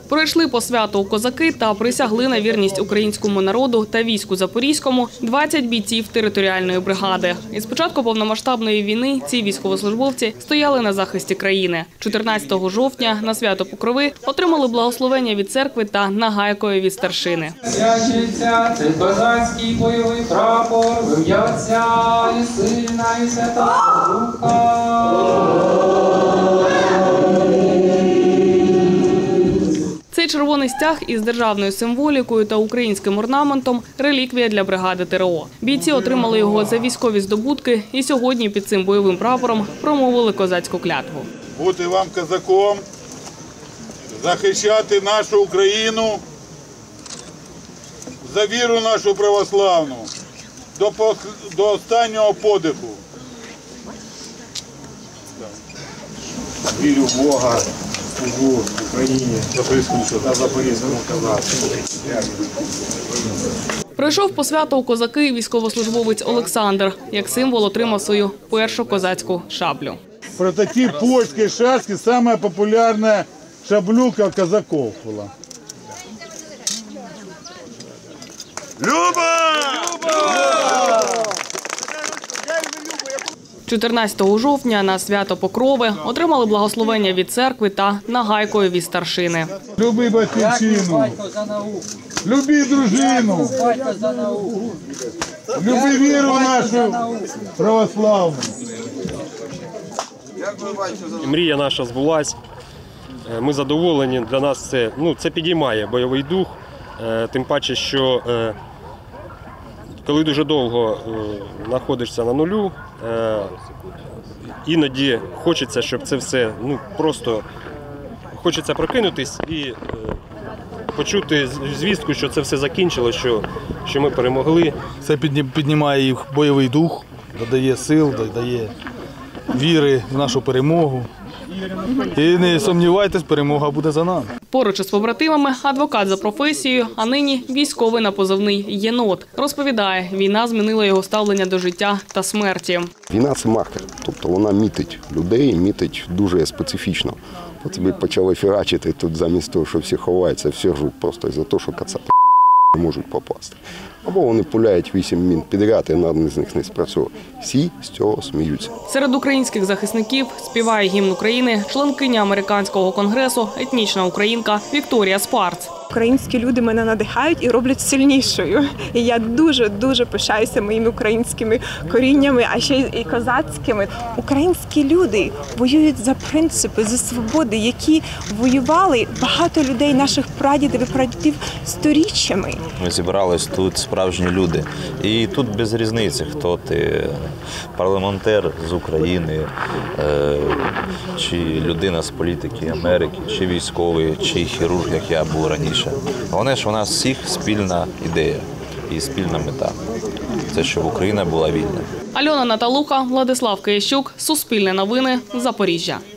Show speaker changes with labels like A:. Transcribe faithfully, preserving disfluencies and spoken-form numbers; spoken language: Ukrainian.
A: Пройшли по святу козаки та присягли на вірність українському народу та війську Запорізькому двадцять бійців територіальної бригади. Із початку повномасштабної війни ці військовослужбовці стояли на захисті країни. чотирнадцятого жовтня на свято Покрови отримали благословення від церкви та нагайкою від старшини.
B: Свячиться цей козацький бойовий прапор, в ім'я Отця і Сина і Святого Духа.
A: Цей червоний стяг із державною символікою та українським орнаментом – реліквія для бригади ТрО. Бійці отримали його за військові здобутки і сьогодні під цим бойовим прапором промовили козацьку клятву.
C: Бути вам козаком, захищати нашу Україну, за віру нашу православну, до, до останнього подиху.
D: Вірю в Бога, служу Україні, Запорізькому та Запорізькому козацтву.
A: Прийшов по свято у козаки військовослужбовець Олександр. Як символ отримав свою першу козацьку шаблю.
C: Прототип польської шашки – самая популярна шаблюка козаков була. Люба!
A: чотирнадцятого жовтня на свято Покрови отримали благословення від церкви та нагайкою від старшини.
C: Люби батьківщину, люби дружину, люби віру нашу православну.
E: Мрія наша збулась. Ми задоволені, для нас це, ну, це підіймає бойовий дух, тим паче, що коли дуже довго знаходишся на нулю, іноді хочеться, щоб це все, ну, просто хочеться прокинутись і почути звістку, що це все закінчилось, що, що ми перемогли.
F: Це піднімає їх бойовий дух, додає сил, додає віри в нашу перемогу. І не сумнівайтесь, перемога буде за нами.
A: Поруч із побратимами адвокат за професією, а нині військовий на позивний «Єнот». Розповідає, війна змінила його ставлення до життя та смерті.
G: Війна – це маркер, тобто вона мітить людей, мітить дуже специфічно. От тобі почали фігачити, тут замість того, що всі ховаються, всі ржуть просто за те, що кацати не можуть попасти. Або вони пуляють вісім мін підряд, і одна з них не спрацьовує. Всі з цього сміються.
A: Серед українських захисників співає гімн України членкиня американського конгресу, етнічна українка Вікторія Спарц.
H: Українські люди мене надихають і роблять сильнішою. І я дуже-дуже пишаюся моїми українськими коріннями, а ще й козацькими. Українські люди воюють за принципи, за свободи, які воювали багато людей, наших прадідів і прадідів сторіччями.
I: Ми зібрались тут справжні люди. І тут без різниці, хто ти, парламентер з України, чи людина з політики Америки, чи військовий, чи хірург, як я був раніше. Головне, що у нас всіх спільна ідея і спільна мета. Це, щоб Україна була вільна.
A: Альона Наталуха, Владислав Киящук, Суспільне новини, Запоріжжя.